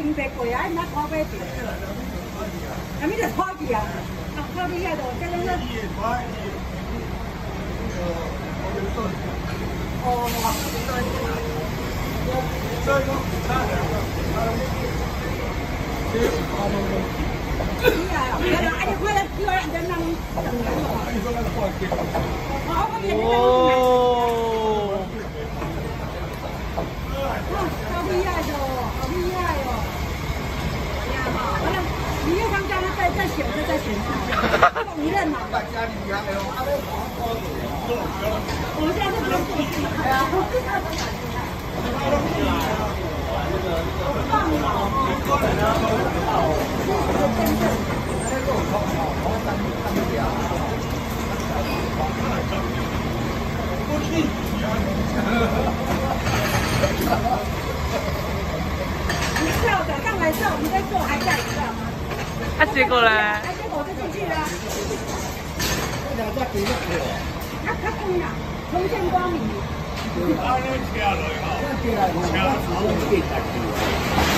面白过啊，唔捌烤买着。阿咪就烤去啊，烤你遐度，这个是。哦。好厉害哦，好厉害哦！你又刚刚在选，在选他，一任嘛。我们现在是不用做戏啊。你笑的，上来笑，你在做还在，你知道吗？ 啊，结果呢？ 结果就进去了。他可以啊，重见光明。